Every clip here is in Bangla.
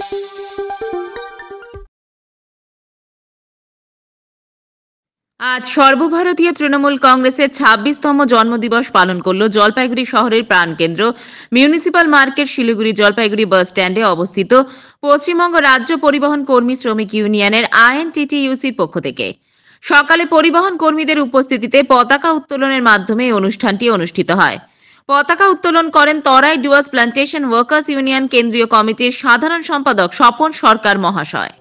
আজ সর্বভারতীয় তৃণমূল কংগ্রেসের ২৬তম জন্মদিবস পালন করল জলপাইগুড়ি শহরের প্রাণকেন্দ্র municipal market Siliguri Jalpaiguri bus স্ট্যান্ডে অবস্থিত পশ্চিমবঙ্গ রাজ্য পরিবহন কর্মী শ্রমিক ইউনিয়নের আইএনটিটিইউসির পক্ষ থেকে। সকালে পরিবহন কর্মীদের উপস্থিতিতে পতাকা উত্তোলনের মাধ্যমে এই অনুষ্ঠানটি অনুষ্ঠিত হয়। পতাকা উত্তোলন করেন Terai Dooars plantation workers union কেন্দ্রীয় কমিটির সাধারণ সম্পাদক স্বপন সরকার মহাশয়।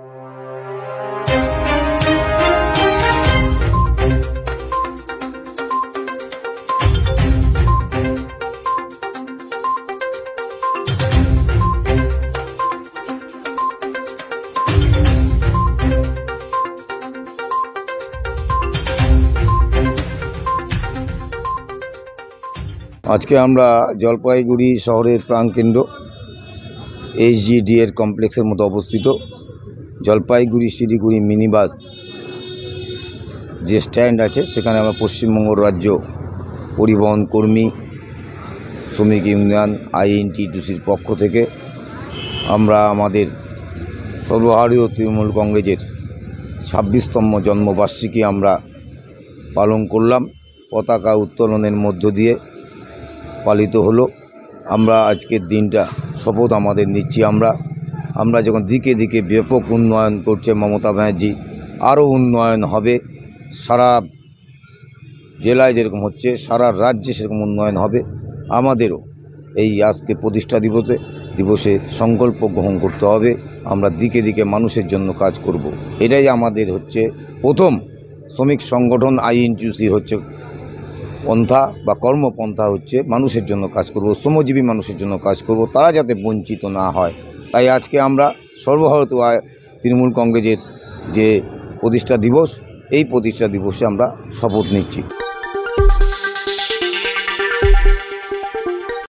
আজকে আমরা জলপাইগুড়ি শহরের প্রাণকেন্দ্র এইচজিডি এর কমপ্লেক্সের মধ্যে অবস্থিত জলপাইগুড়ি শিলিগুড়ি মিনি বাস যে স্ট্যান্ড আছে সেখানে আমরা পশ্চিমবঙ্গ রাজ্য পরিবহন কর্মী শ্রমিক ইউনিয়ন আইএনটিটিইউসির পক্ষ থেকে আমরা আমাদের সর্বভারতীয় তৃণমূল কংগ্রেসের ২৬তম জন্মবার্ষিকী আমরা পালন করলাম। পতাকা উত্তোলনের মধ্য দিয়ে পালিত হলো। আমরা আজকের দিনটা শপথ আমাদের নিচ্ছি আমরা যখন দিকে দিকে ব্যাপক উন্নয়ন করছে মমতা ব্যানার্জি, আরও উন্নয়ন হবে। সারা জেলায় যেরকম হচ্ছে সারা রাজ্যে সেরকম উন্নয়ন হবে। আমাদেরও এই আজকে প্রতিষ্ঠা দিবসে সংকল্প গ্রহণ করতে হবে। আমরা দিকে দিকে মানুষের জন্য কাজ করব। এটাই আমাদের হচ্ছে প্রথম শ্রমিক সংগঠন আইএনটিটিইউসির হচ্ছে পন্থা বা কর্মপন্থা হচ্ছে মানুষের জন্য কাজ করব, শ্রমজীবী মানুষের জন্য কাজ করব, তারা যাতে বঞ্চিত না হয়। তাই আজকে আমরা সর্বভারতীয় তৃণমূল কংগ্রেসের যে প্রতিষ্ঠা দিবস, এই প্রতিষ্ঠা দিবসে আমরা শপথ নিচ্ছি।